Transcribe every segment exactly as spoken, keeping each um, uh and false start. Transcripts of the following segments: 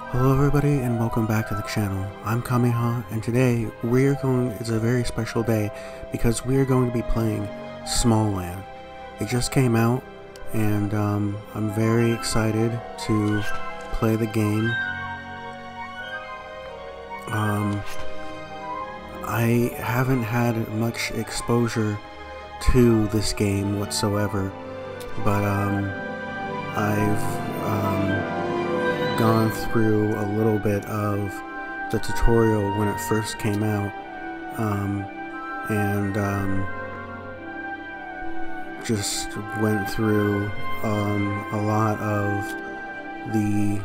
Hello everybody and welcome back to the channel. I'm Kameha and today we are going, it's a very special day because we are going to be playing Smalland. It just came out and um, I'm very excited to play the game. Um, I haven't had much exposure to this game whatsoever, but um, I've um, gone through a little bit of the tutorial when it first came out, um, and um, just went through um, a lot of the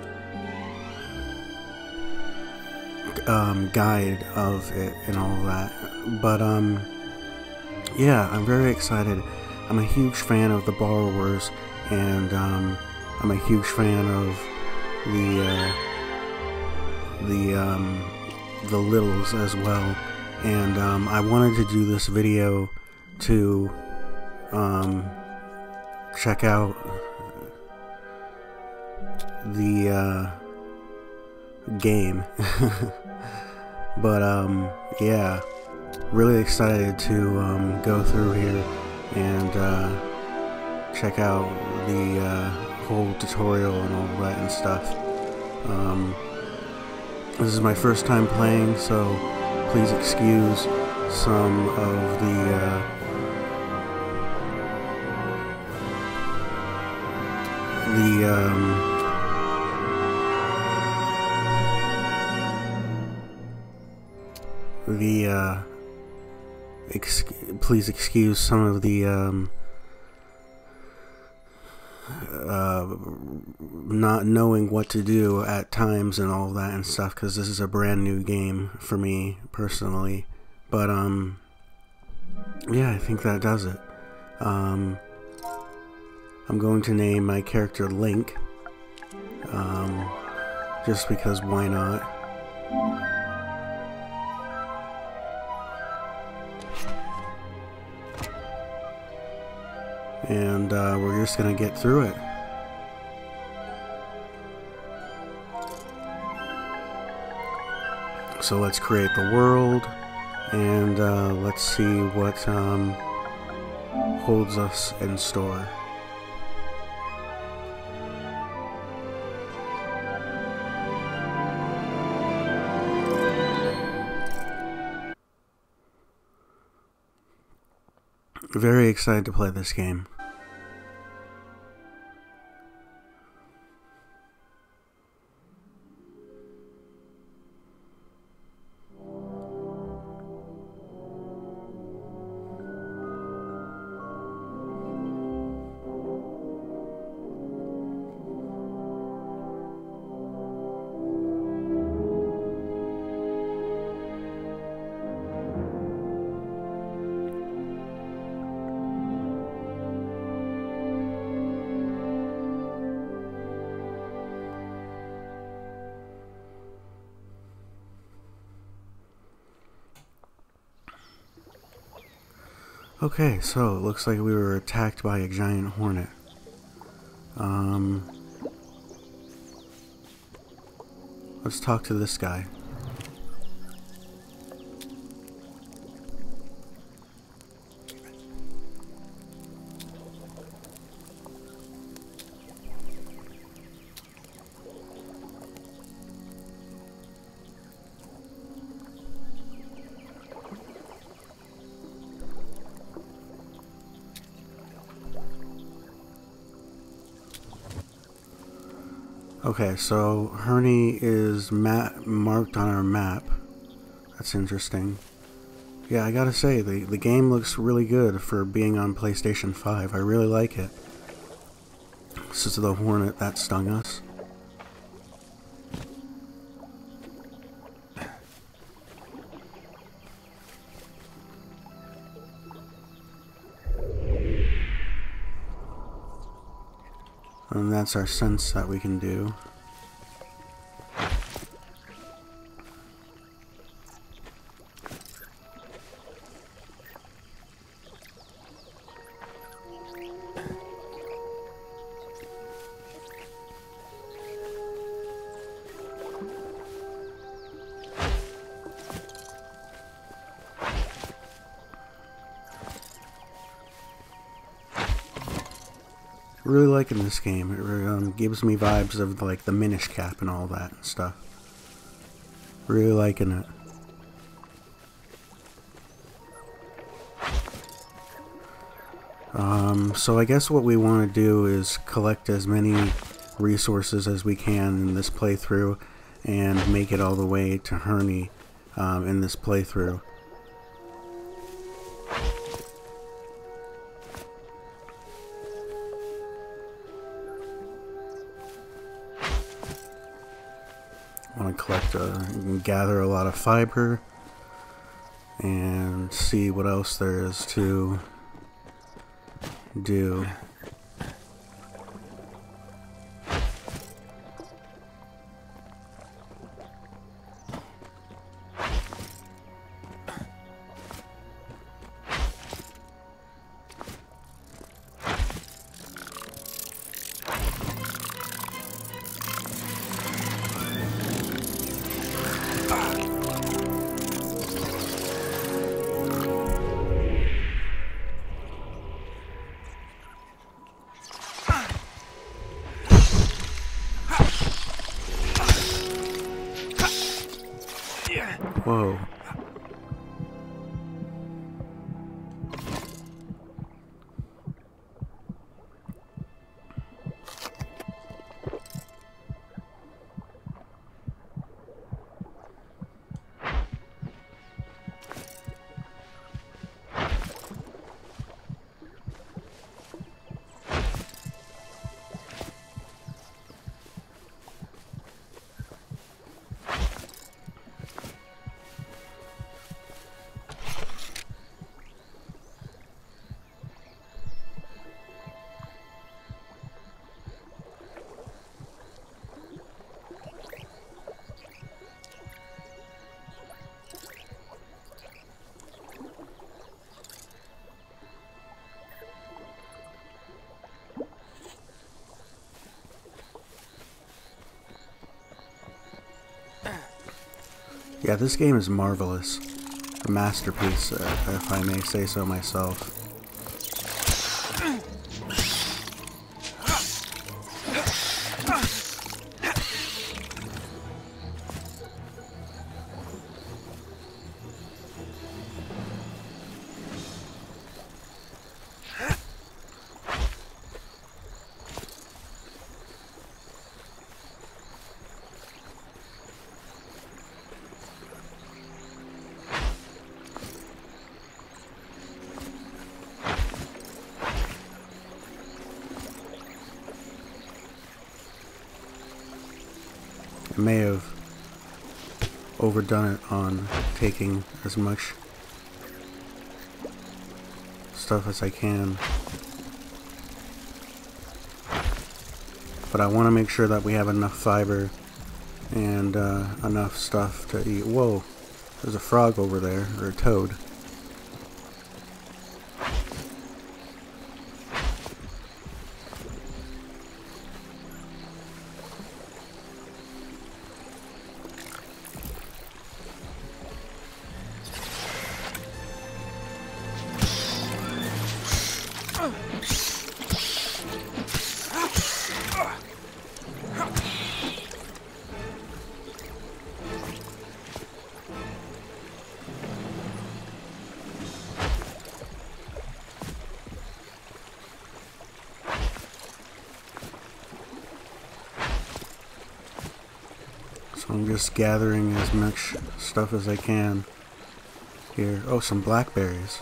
um, guide of it and all that. But um, yeah, I'm very excited. I'm a huge fan of the borrowers, and um, I'm a huge fan of the uh, the um, the littles as well, and um, I wanted to do this video to um, check out the uh, game. But um, yeah, really excited to um, go through here and uh, check out the uh, whole tutorial and all that and stuff. Um, this is my first time playing, so please excuse some of the uh, the um, the uh, ex please excuse some of the um, Uh, not knowing what to do at times and all that and stuff, because this is a brand new game for me personally. But um yeah, I think that does it. um I'm going to name my character Link, um just because why not. And uh, we're just gonna get through it. So let's create the world, and uh, let's see what um, holds us in store. Very excited to play this game. Okay, so it looks like we were attacked by a giant hornet. Um, let's talk to this guy. Okay, so Herney is map marked on our map. That's interesting. Yeah, I gotta say, the, the game looks really good for being on PlayStation five. I really like it. This is the hornet that stung us. And that's our sense that we can do. Really liking this game. It um, gives me vibes of like the Minish cap and all that stuff. Really liking it. Um, so I guess what we want to do is collect as many resources as we can in this playthrough and make it all the way to Herney um, in this playthrough. I want to collect a, and gather a lot of fiber and see what else there is to do. Whoa. Yeah, this game is marvelous. A masterpiece, uh, if I may say so myself. I may have overdone it on taking as much stuff as I can, but I want to make sure that we have enough fiber and uh, enough stuff to eat. Whoa, there's a frog over there, or a toad. So I'm just gathering as much stuff as I can here. Oh, some blackberries.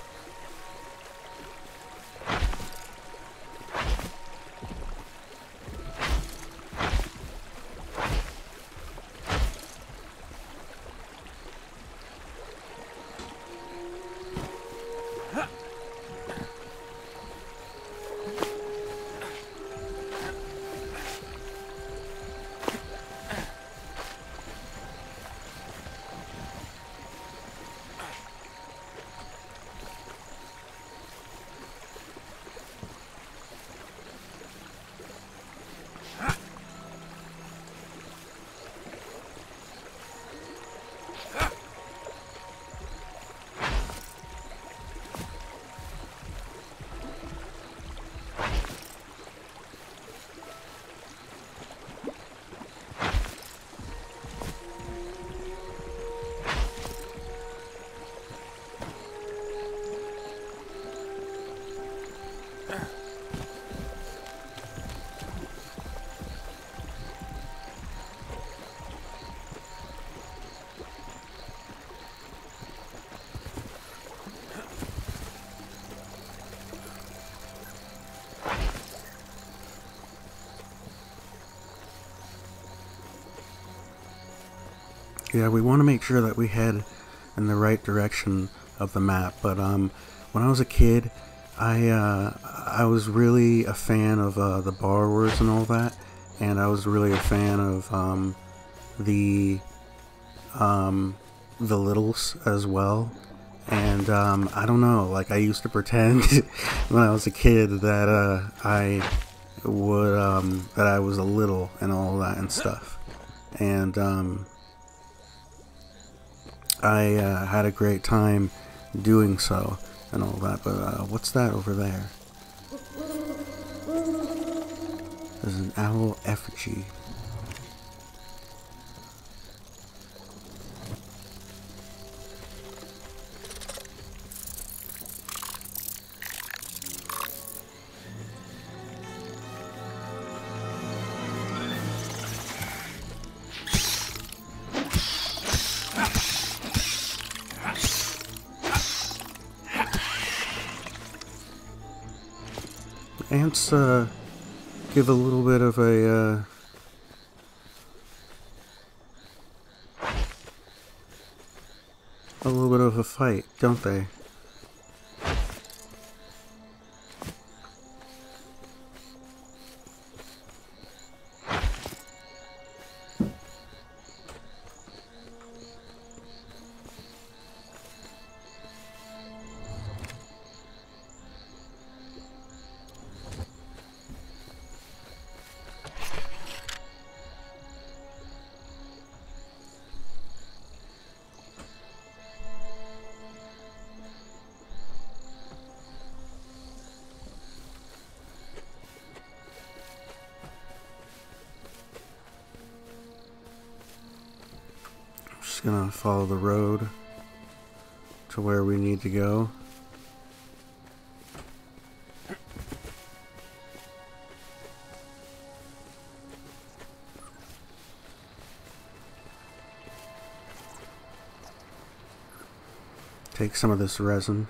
yeah, we want to make sure that we head in the right direction of the map. But um, when I was a kid, I uh, I was really a fan of uh, the borrowers and all that, and I was really a fan of um, the um, the littles as well. And um, I don't know, like I used to pretend when I was a kid that uh, I would um, that I was a little and all that and stuff, and um, I uh, had a great time doing so and all that. But uh, what's that over there? There's an owl effigy. Ants uh, give a little bit of a uh, a little bit of a fight, don't they? Just gonna follow the road to where we need to go. Take some of this resin.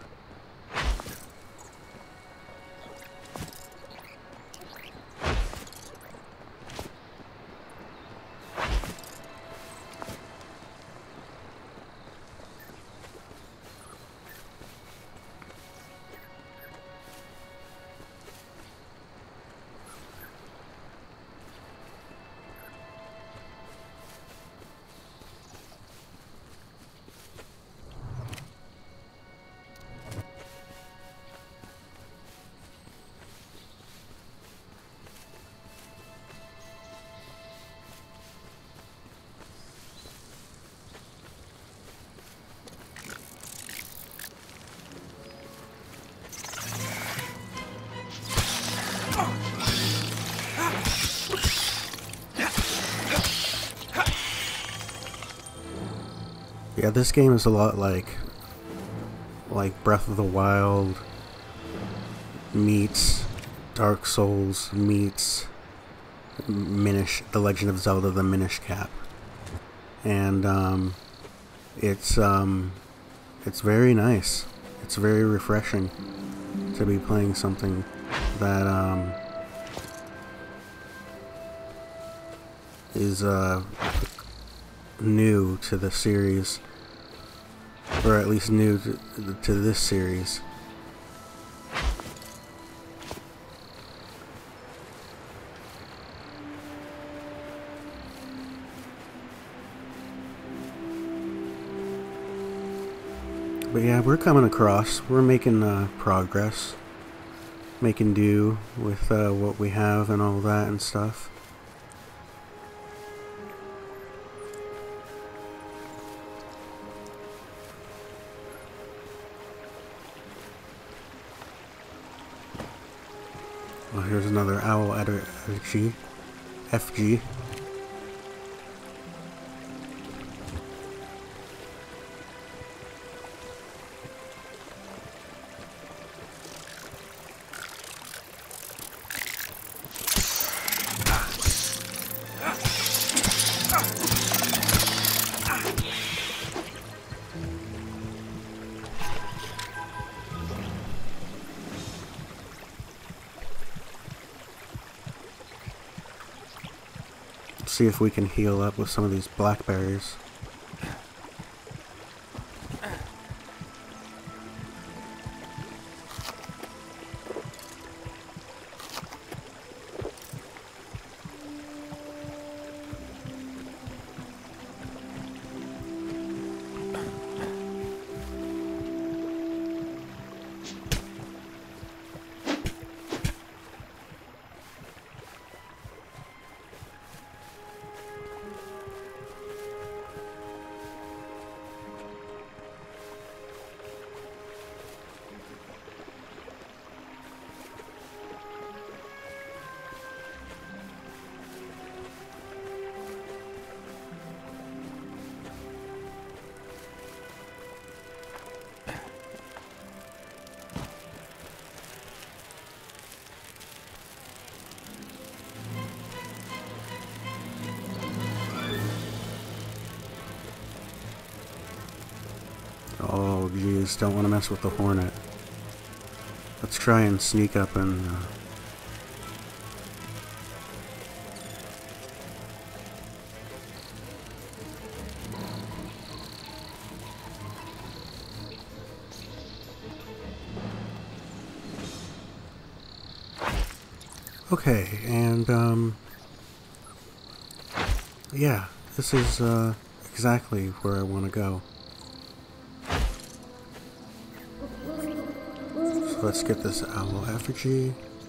Yeah, this game is a lot like like Breath of the Wild meets Dark Souls meets Minish, The Legend of Zelda, the Minish Cap. And um, it's um, it's very nice. It's very refreshing to be playing something that um, is uh, new to the series, or at least new to, to this series. But yeah, we're coming across. We're making uh, progress, making do with uh, what we have and all that and stuff. Well, here's another owl effigy. F G. See if we can heal up with some of these blackberries. Oh, geez, don't want to mess with the hornet. Let's try and sneak up and... Uh, Okay, and, um, yeah, this is, uh, exactly where I want to go. So let's get this owl effigy.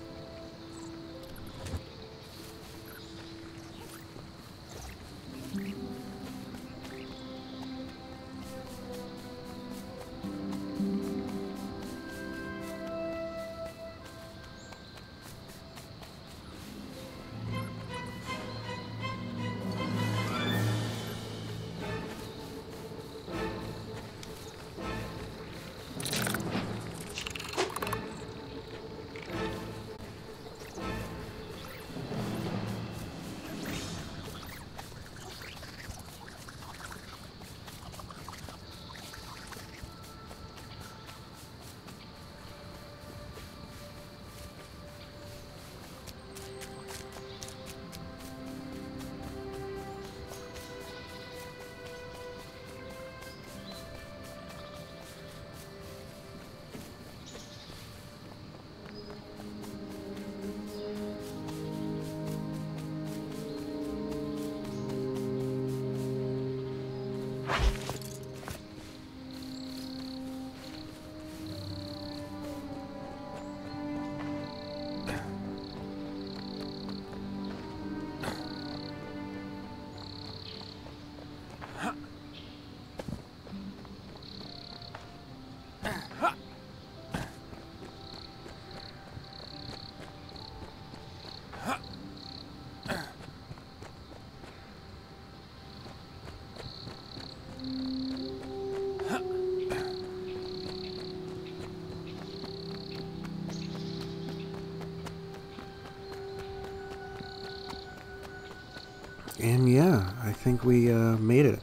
And yeah, I think we uh, made it.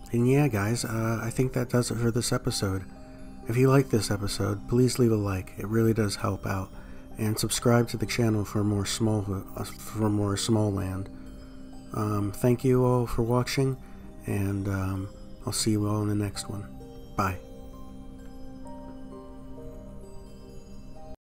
And yeah, guys, uh, I think that does it for this episode. If you like this episode, please leave a like. It really does help out. And subscribe to the channel for more small uh, for more Smalland. Um, thank you all for watching, and um, I'll see you all in the next one. Bye.